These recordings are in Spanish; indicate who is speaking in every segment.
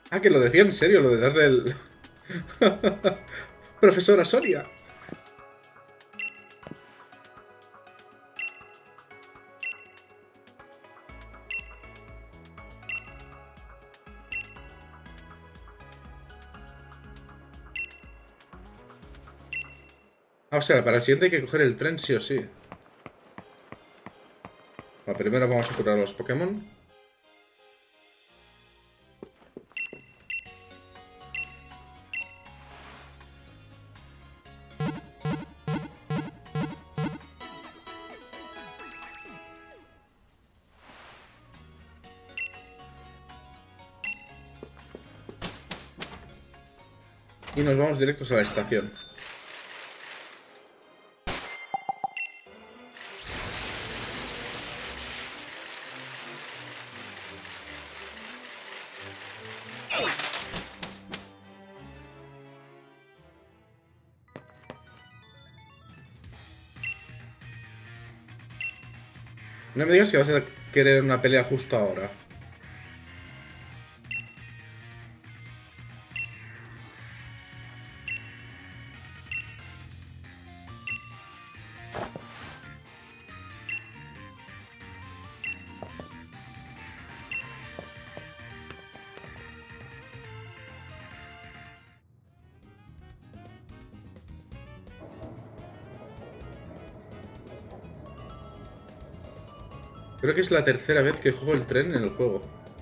Speaker 1: Ah, que lo decía en serio, lo de darle el... Profesora Soria. Ah, o sea, para el siguiente hay que coger el tren sí o sí. Bueno, primero vamos a curar a los Pokémon. Y nos vamos directos a la estación. No me digas que vas a querer una pelea justo ahora. Creo que es la tercera vez que juego el tren en el juego.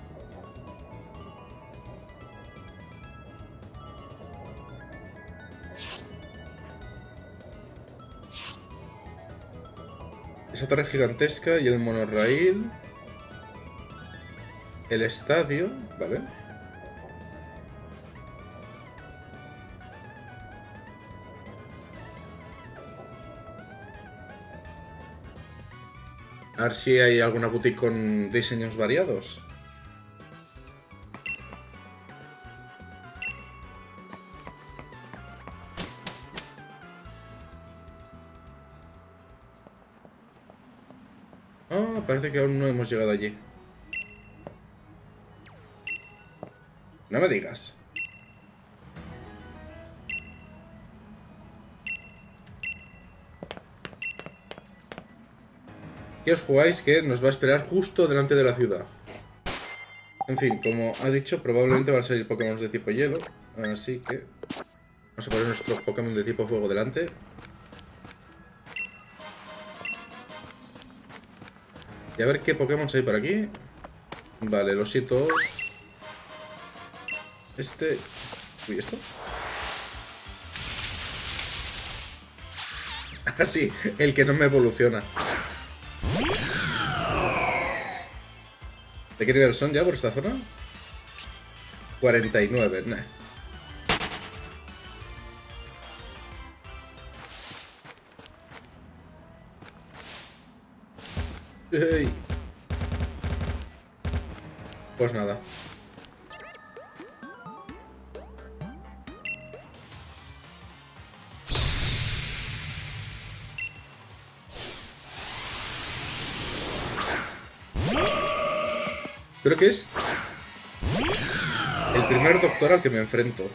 Speaker 1: Esa torre gigantesca y el monorraíl. El estadio, ¿vale? A ver si hay alguna boutique con diseños variados. Ah, parece que aún no hemos llegado allí. No me digas. Que os jugáis que nos va a esperar justo delante de la ciudad. En fin, como ha dicho, probablemente van a salir Pokémon de tipo hielo. Así que vamos a poner nuestro Pokémon de tipo fuego delante. Y a ver qué Pokémon hay por aquí. Vale, los hitos. Este... Uy, ¿esto? Ah, sí, el que no me evoluciona. ¿De qué nivel son ya por esta zona? 49, nah. Ey. Pues nada. Creo que es el primer doctor al que me enfrento.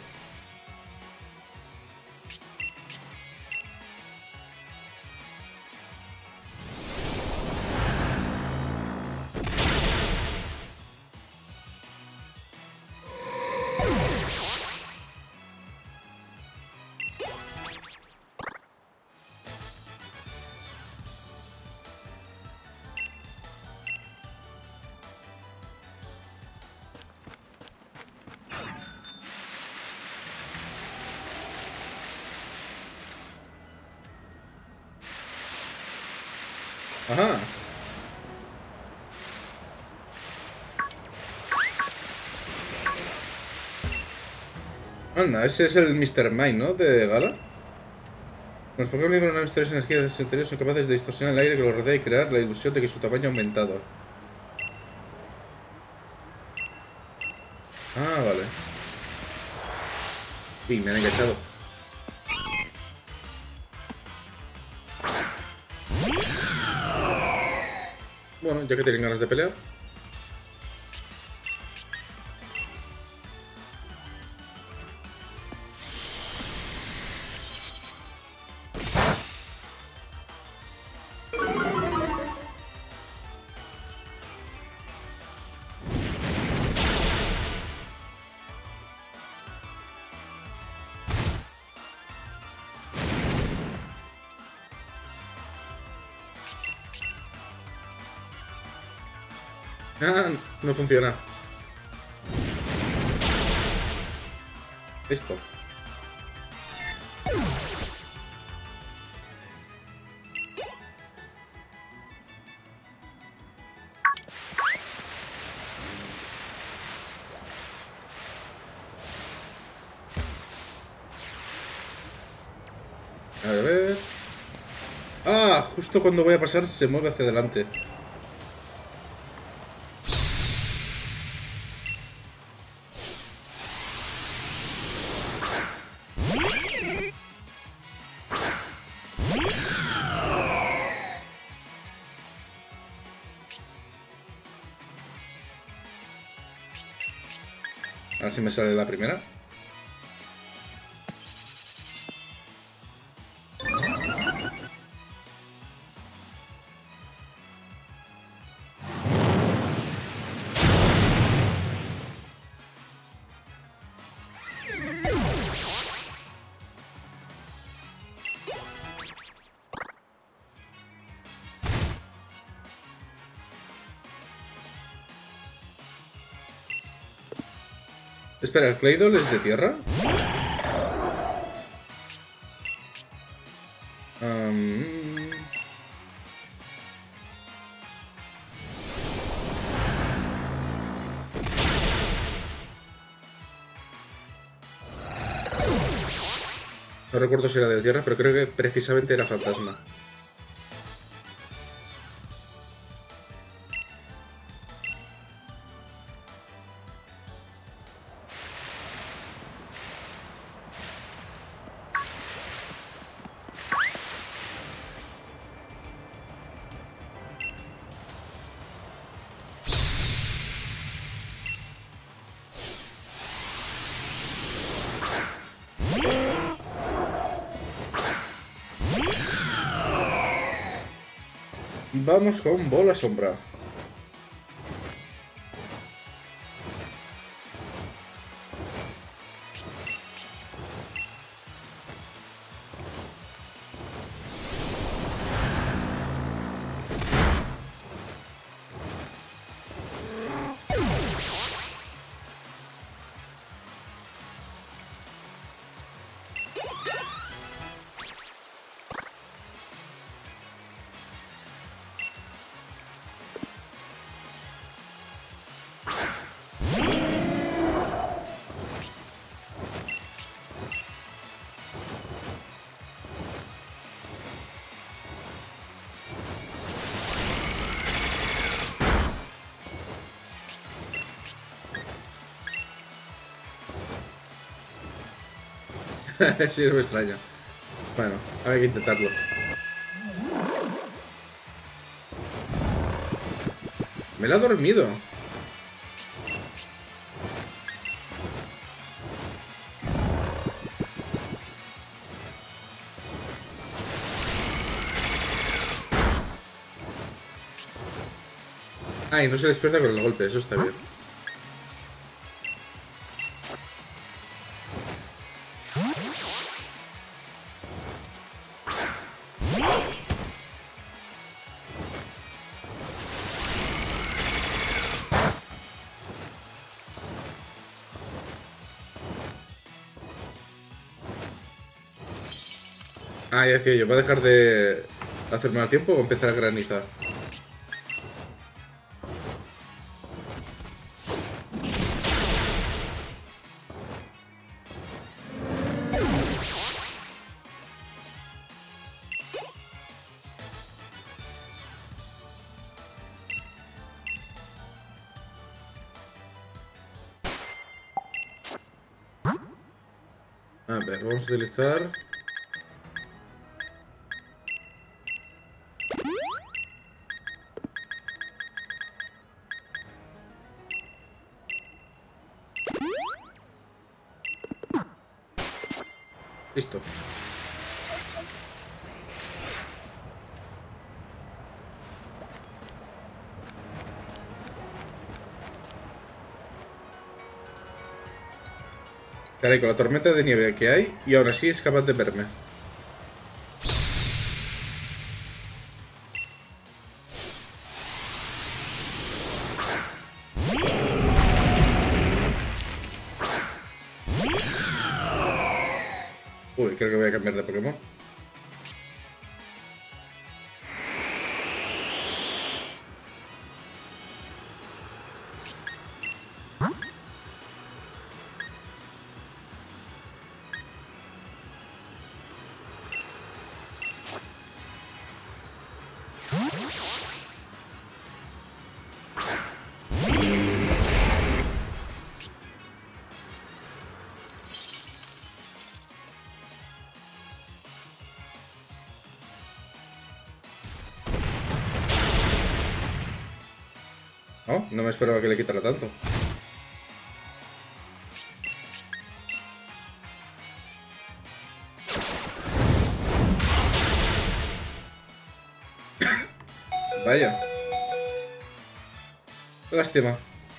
Speaker 1: Ajá. Anda, ese es el Mr. Mime, ¿no? De Gala. Los Pokémon liberan una misteriosa energía en su interior, son capaces de distorsionar el aire que los rodea y crear la ilusión de que su tamaño ha aumentado. Ah, vale. Uy, me han enganchado. Bueno, ya que tienen ganas de pelear. Ah, no funciona. Listo. A ver. Ah, justo cuando voy a pasar se mueve hacia adelante. A ver si me sale la primera. Espera, ¿el Claydol es de tierra? No recuerdo si era de tierra, pero creo que precisamente era fantasma. Vamos con bola sombra. Sí, no me extraña. Bueno, hay que intentarlo. Me la ha dormido. Ah, y no se despierta con el golpe, eso está bien. Ah, ya decía yo, ¿va a dejar de hacerme mal tiempo o empezar a granizar? A ver, vamos a utilizar... Listo. Caray, con la tormenta de nieve que hay, y aún así es capaz de verme. Uy, creo que voy a cambiar de Pokémon. Oh, no me esperaba que le quitara tanto. Vaya. Lástima.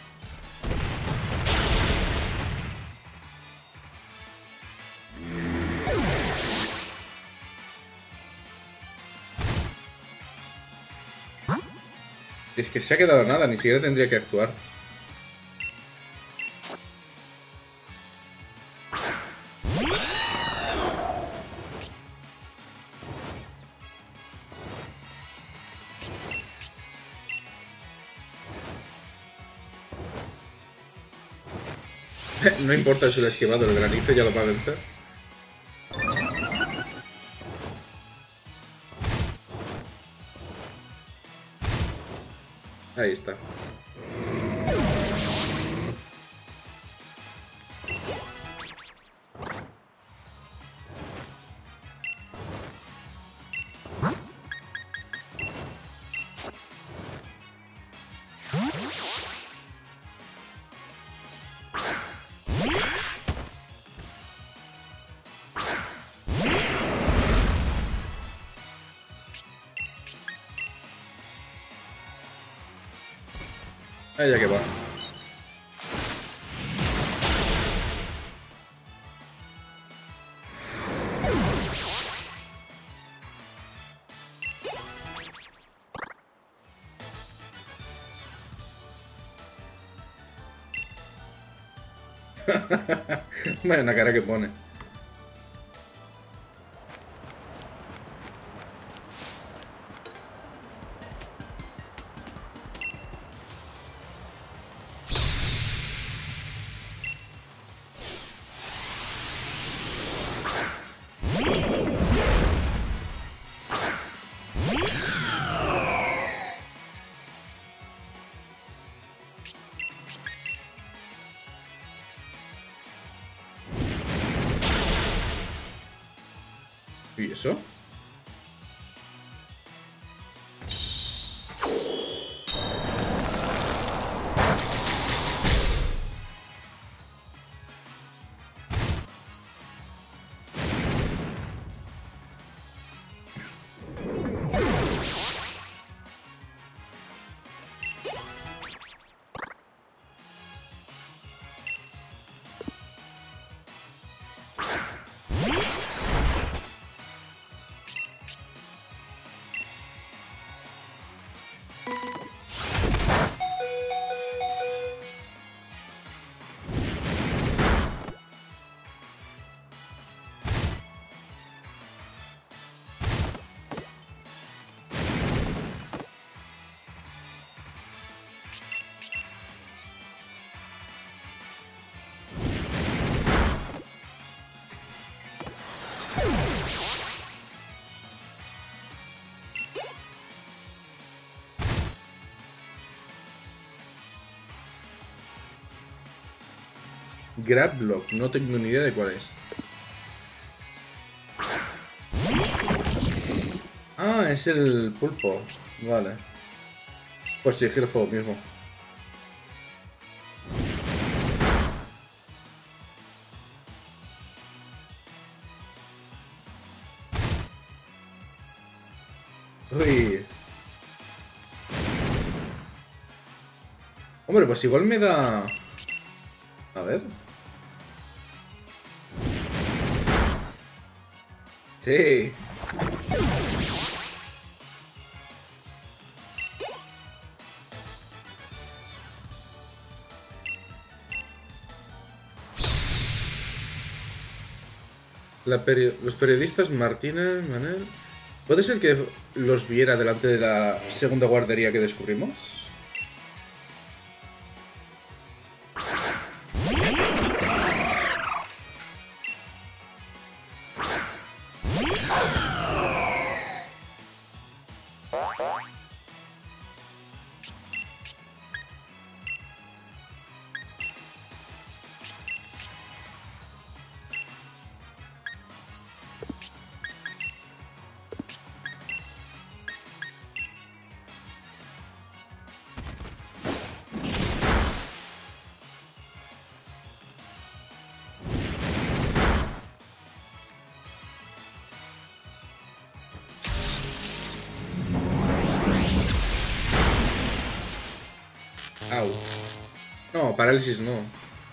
Speaker 1: Es que se ha quedado nada, ni siquiera tendría que actuar. No importa si lo he esquivado, el granizo ya lo va a vencer. Ahí está. Allá que va. Vaya una cara que pone. ¿Y eso? Grablock, no tengo ni idea de cuál es. Ah, es el pulpo. Vale. Pues sí, Giro Fuego mismo. Uy. Hombre, pues igual me da... A ver. Sí. Los periodistas Martínez, Manel... ¿Puede ser que los viera delante de la segunda guardería que descubrimos? Au. No, parálisis no.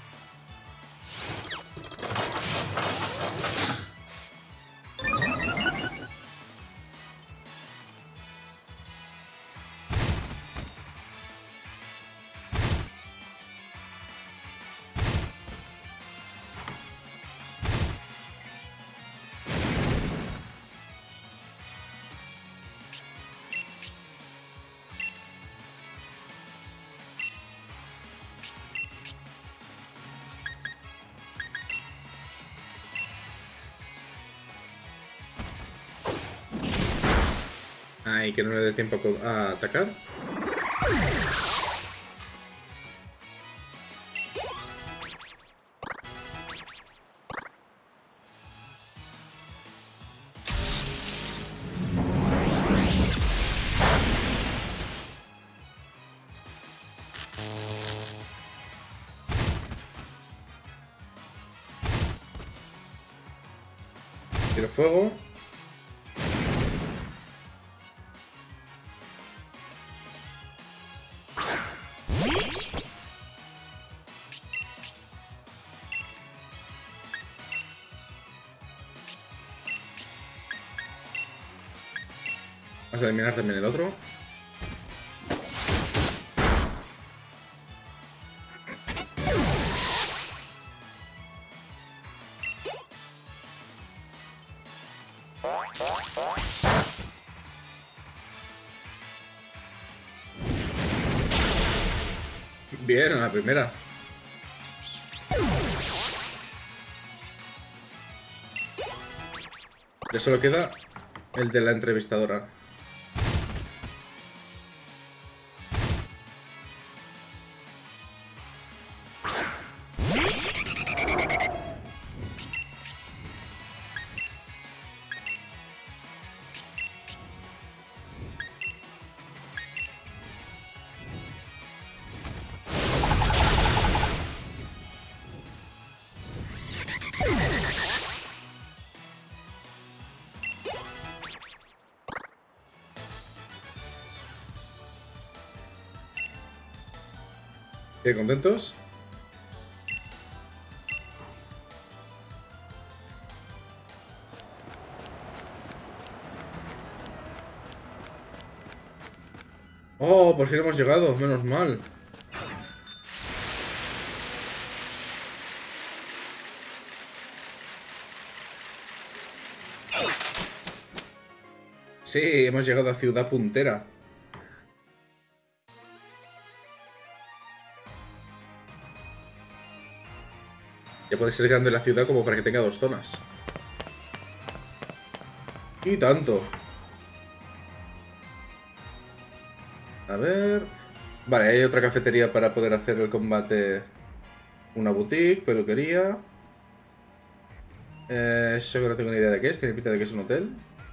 Speaker 1: Ay, que no le dé tiempo a atacar. Tiro fuego. Vamos a eliminar también el otro. Bien, a la primera. Ya solo queda el de la entrevistadora. ¿Qué, contentos? Oh, por fin hemos llegado, menos mal. Sí, hemos llegado a Ciudad Puntera. Ya puede ser grande la ciudad como para que tenga 2 zonas. Y tanto. A ver... Vale, hay otra cafetería para poder hacer el combate. Una boutique, peluquería. Eso que no tengo ni idea de qué es. Tiene pinta de que es un hotel.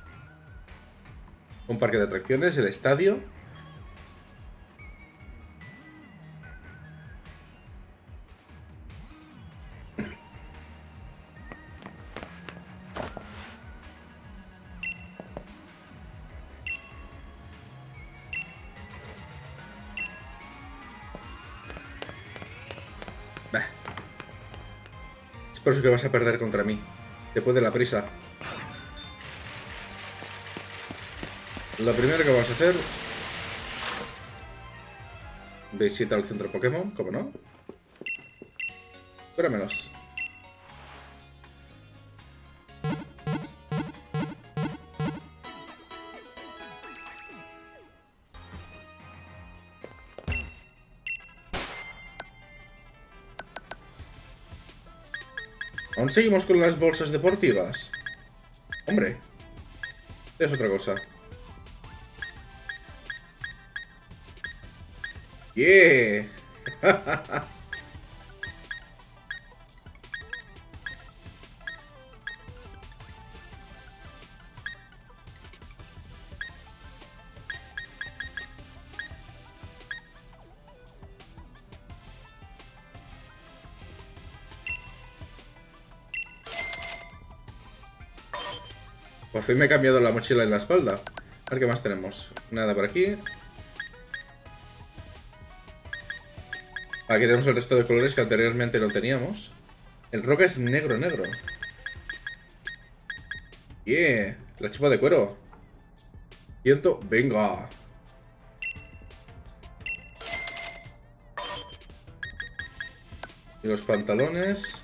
Speaker 1: Un parque de atracciones, el estadio. Bah. Es por eso que vas a perder contra mí. Después de la prisa. Lo primero que vamos a hacer... Visita al centro Pokémon, ¿cómo no? Pero menos. Aún seguimos con las bolsas deportivas. Hombre, es otra cosa. ¡Yeah! Por fin me he cambiado la mochila en la espalda. A ver qué más tenemos. Nada por aquí. Aquí tenemos el resto de colores que anteriormente no teníamos. El roca es negro, negro. Yeah, la chupa de cuero. Viento, venga. Y los pantalones.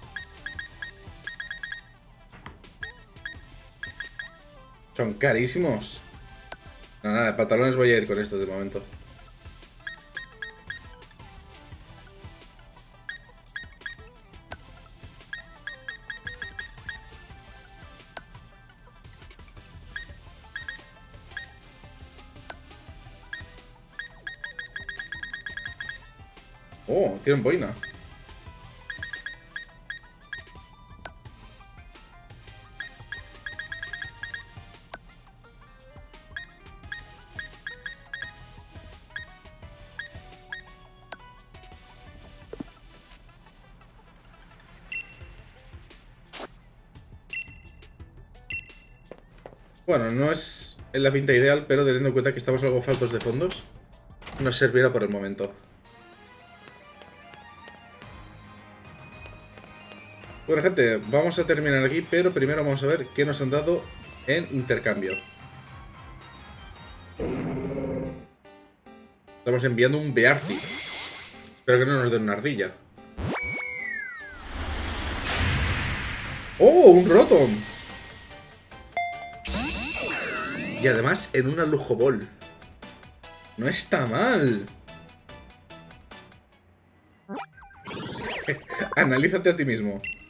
Speaker 1: Son carísimos. No, nada, de pantalones voy a ir con estos de momento. Oh, tienen boina. Bueno, no es en la pinta ideal, pero teniendo en cuenta que estamos algo faltos de fondos, nos servirá por el momento. Bueno, gente, vamos a terminar aquí, pero primero vamos a ver qué nos han dado en intercambio. Estamos enviando un Bearty. Espero que no nos den una ardilla. ¡Oh! ¡Un Rotom! Y además en una Lujo Ball. No está mal. Analízate a ti mismo.